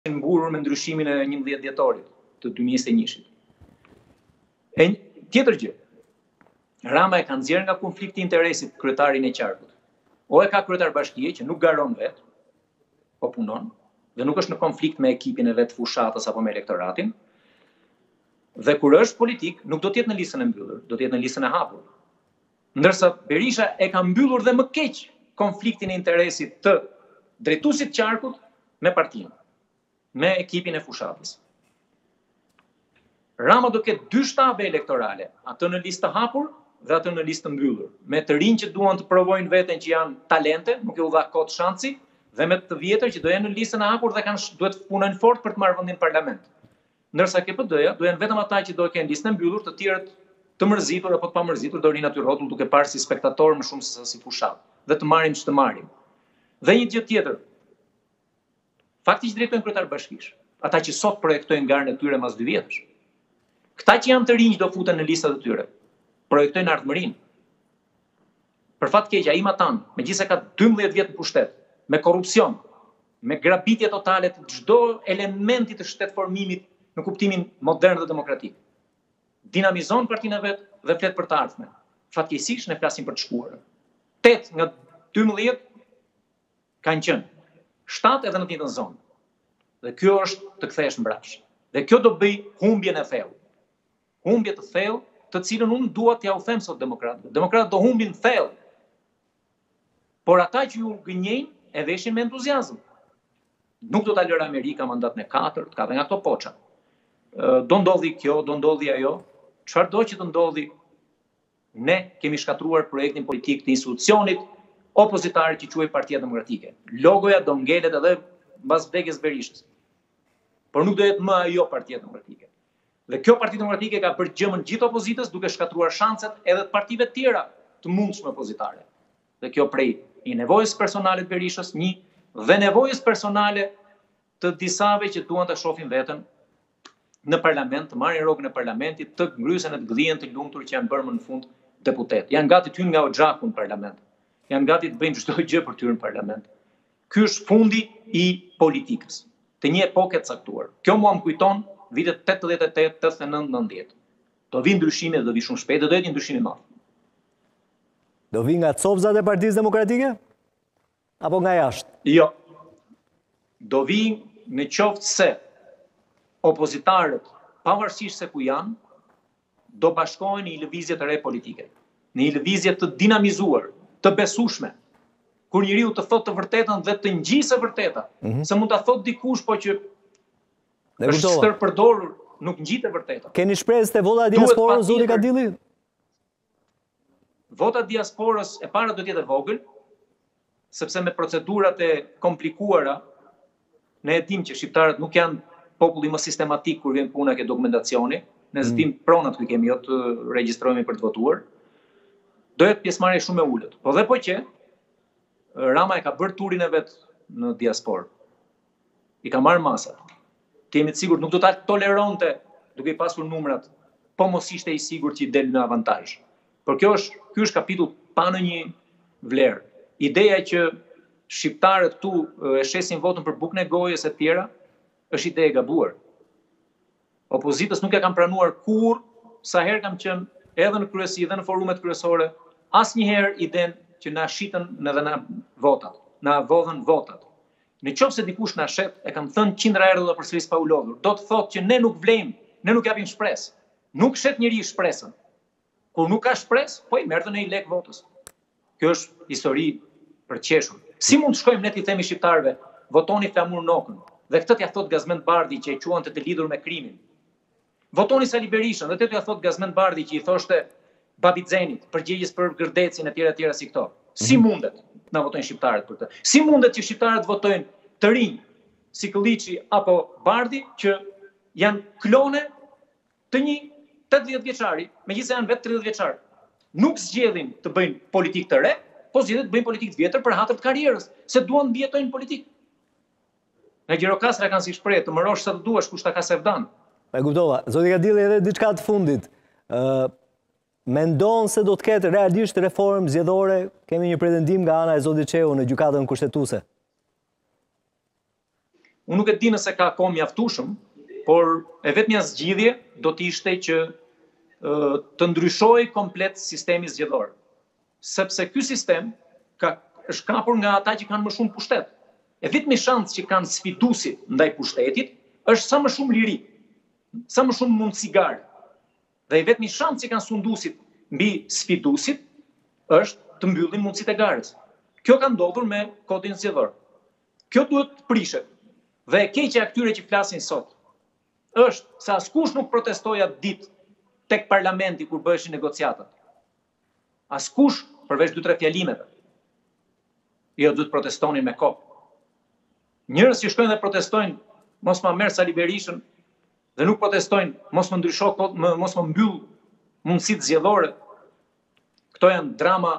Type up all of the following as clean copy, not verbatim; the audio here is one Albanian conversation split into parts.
mburur me ndryshimin e 11 dhjetorit të 2021-shit. E tjetër gjë, Rama e ka nxjerrë nga konflikti i interesit kryetarin e qarkut. O e ka kryetar bashkie që nuk garon vetë, po punon, dhe nuk është në konflikt me ekipin e vetë fushatës apo me elektoratin, dhe kur është politik, nuk do të jetë në listën e mbyllur, do të jetë në listën e hapur. Ndërsa Berisha e ka mbyllur dhe më keq konfliktin e interesit të drejtuesit qarkut me partinë, me ekipin e fushatës. Rama do ketë dy shtabe elektorale, atë në listë të hapur dhe atë në listë të mbyllur, me të rinj që duan të provojnë veten që janë talente, nuk e u dha kot shansi, dhe me të vjetër që do jenë në listën e hapur dhe duhet punojnë fort për të marrë vendin në parlament. Ndërsa KPD-ja do jenë vetëm ata që do kenë listën e mbyllur, të tjerët të mërzitur apo të pamërzitur do rinë aty rrotull duke parë si spektator më shumë se si fushat, dhe të marrim ç'të marrim. Dhe një gjë tjetër, fakti që drejtojnë kryetar bashkish, ata që sot projektojnë garën e tyre mas 2 vjetësh. Këta që janë të rinj do futen në listat e tyre, projektojnë ardhmërinë. Për fat keq, ai Matan, megjithëse ka 12 vjet në pushtet, me korrupsion, me grabitje totale të çdo elementi të shtetformimit në kuptimin modern dhe demokratik, dinamizon partinë e vet dhe flet për të ardhmen. Fatkeqësisht ne flasim për të shkuarën. 8 nga 12 kanë qenë, 7 edhe në të njëjtën zonë. Dhe kjo është të kthehesh mbrapsht. Dhe kjo do bëj humbjen e thellë. Humbje të thellë, të cilën unë dua t'ja u them sot demokratëve. Demokratët do humbin thellë. Por ata që ju gënjejnë e veshin me entuziazëm. Nuk do ta lërë Amerika mandatin e 4, ka dhe nga këto poça. Do ndodhi kjo, do ndodhi ajo, çfarë do që të ndodhi, ne kemi shkatruar projektin politik të institucionit opozitar që quhej Partia Demokratike. Logoja do ngelet edhe mbas vdekjes Berishës. Por nuk do jetë më ajo Partia Demokratike. Dhe kjo Partia Demokratike ka bërë gjëmën gjithë opozitës duke shkatruar shanset edhe të partive tjera të mundshme opozitare. Dhe kjo prej i nevojës personale të Berishës, një, dhe nevojës personale të disave që duan të shohin veten në parlament, të marrin rrogën e parlamentit, të ngrysen e të gdhijen të lumtur që janë bërë më në fund deputet. Janë gati të hyjnë nga Oxhaku në parlament. Janë gati të bëjnë çdo gjë për të hyrë në parlament. Ky është fundi i politikës, të një epoke të caktuar. Kjo mua më kujton vitet 88, 89, 90. Do vi ndryshimi dhe do vi shumë shpejt, dhe do jetë një ndryshim i madh. Do vi nga copzat e Partisë Demokratike? Apo nga jashtë? Jo. Do vi në qoftë se opozitarët, pavarësisht se ku janë, do bashkohen në një lëvizje të re politike, në një lëvizje të dinamizuar, të besueshme, kur njeriu të thotë të vërtetën dhe të ngjisë e vërteta, se mund ta thotë dikush po që është stërpërdorur, nuk ngjit e vërteta. Keni shpresë te vota e diasporës, zoti Kadilli? Vota e diasporës e para do të jetë e vogël, sepse me procedurat e komplikuara ne e dim që shqiptarët nuk janë populli më sistematik kur vjen puna ke dokumentacioni, ne zdim pronat që kemi, jo të regjistrohemi për të votuar. Do jetë pjesëmarrje shumë e ulët. Po dhe po që Rama e ka bërë turin e vet në diasporë. I ka marrë masat. Kemi të sigurt nuk do ta toleronte duke i pasur numrat, po mos ishte i sigurt që i del në avantazh. Por ky është kapitull pa në një vlerë. Ideja që shqiptarët këtu e shesin votën për bukën e gojës e tjera është ide e gabuar. Opozitës nuk e kam pranuar kur, sa herë kam qenë edhe në kryesi dhe në forumet kryesore, asnjëherë idenë që na shitën edhe na votat, na vodhën votat. Në qoftë se dikush na shet, e kam thënë 100 herë dhe përsëris pa u lodhur, do të thotë që ne nuk vlejmë, ne nuk japim shpresë. Nuk shet njeriu shpresën. Kur nuk ka shpresë, po i merr dhe në i lek votës. Kjo është histori për qeshur. Si mund të shkojmë ne t'i themi shqiptarëve, votoni Flamur Nokën, dhe këtë t'ja thot Gazmend Bardhi që e quante të lidhur me krimin. Votoni Sali Berishën, dhe t'ja thot Gazmend Bardhi që i thoshte Babixhenit, përgjegjës për Gërdecin e tjera si këto. Si mundet na votojnë shqiptarët për të? Si mundet që shqiptarët votojnë të rinj si Kolliçi apo Bardhi që janë klone të një 80 vjeçari, megjithëse janë vetë 30 vjeçar. Nuk zgjedhin të bëjnë politikë të re, po zgjedhin të bëjnë politikë të vjetër për hatër të karrierës, se duan të mbijetojnë politikë. Në Gjirokastra kanë si shprehje, të mërosh sa të duash, kush ta ka sevdan. E kuptova. Zoti Kadilli, edhe diçka të fundit. Mendon se do të ketë realisht reformë zgjedhore? Kemi një pretendim nga ana e zotit Çeu në gjykatën kushtetuese. Unë nuk e di nëse ka kohë mjaftueshëm, por e vetmja zgjidhje do të ishte që të ndryshojë komplet sistemi zgjedhor. Sepse ky sistem është kapur nga ata që kanë më shumë pushtet. E vetmi shans që kanë sfiduesit ndaj pushtetit është sa më shumë liri, sa më shumë mundësi gare. Dhe i vetmi shans që kanë sunduesit mbi sfiduesit është të mbyllin mundësitë e garës. Kjo ka ndodhur me kodin zgjedhor. Kjo duhet të prishet. Dhe e keqja e këtyre që flasin sot është se askush nuk protestoi atë ditë tek parlamenti kur bëheshin negociatat. Askush përveç 2-3 fjalimeve. Jo, duhet protestonin me kohë. Njerëz që shkojnë dhe protestojnë mos ma merr Sali Berishën dhe nuk protestojnë mos më ndrysho mos më mbyll mundësitë zgjedhore. Këto janë drama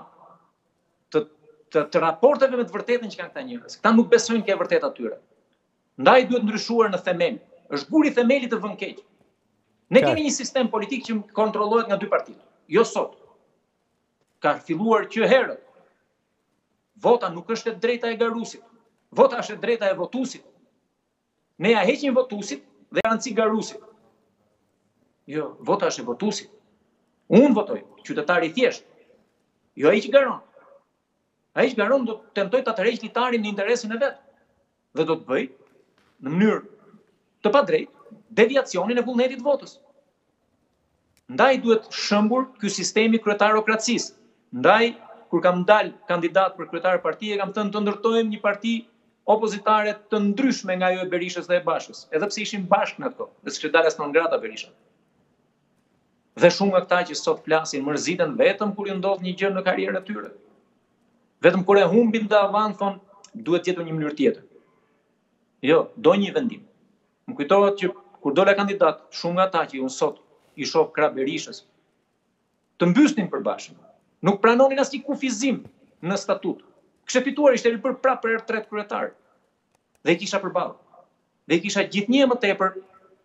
të raporteve me të vërtetën që kanë këta njerëz. Këta nuk besojnë ke vërtet atyre. Ndaj duhet ndryshuar në themel. Është guri i themelit të vënë keq. Ne kemi një sistem politik që kontrollohet nga 2 partitë. Jo sot. Ka filluar që herët. Vota nuk është e drejta e garusit. Vota është e drejta e votuesit. Ne ja heqim votuesit dhe garanci garusit. Jo, vota është e votuesit. Unë votoj, qytetari i thjesht. Jo ai që garon. Ai që garon do të tentoj ta tërheqë litarin në interesin e vet. Dhe do të bëj në mënyrë të padrejtë deviacionin e vullnetit të votës. Ndaj duhet shëmbur ky sistemi kryetarokracisë. Ndaj kur kam dalë kandidat për kryetar partie, kam thënë të ndërtojmë një parti opozitare të ndryshme nga ajo e Berishës dhe e Bashkës, edhe pse ishim bashkë në ato, dhe s'është dalë as non grata Berisha. Dhe shumë nga këta që sot flasin mërziten vetëm kur ju ndodh një gjë në karrierën e tyre. Vetëm kur e humbin të avan thonë duhet gjetur një mënyrë tjetër. Jo, do një vendim. Më kujtohet që kur dola kandidat, shumë nga ata që unë sot i shoh krah Berishës, të mbysnin për Bashkën. Nuk pranonin asnjë kufizim në statut. Kishte fituar, ishte ripër prapë për herë tretë kryetar. Dhe i kisha përballë. Dhe i kisha gjithnjë më tepër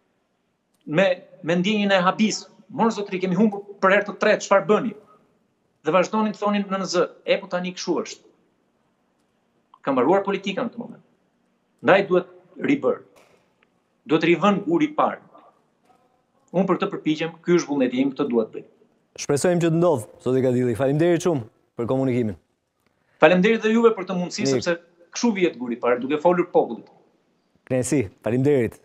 me ndjenjën e habis. Mor zotri, kemi humbur për herë të tretë, çfarë bëni? Dhe vazhdonin të thonin në NZ, po tani kështu është. Ka mbaruar politika në këtë moment. Ndaj duhet ribër. Duhet rivën guri i parë. Unë për të përpiqem, ky është vullneti im, këtë duhet bëj. Shpresojmë që të ndodh, zoti Kadilli. Faleminderit shumë për komunikimin. Faleminderit dhe juve për të mundësi, sepse kështu vihet guri i parë, duke folur popullit. Kënaqësi, faleminderit.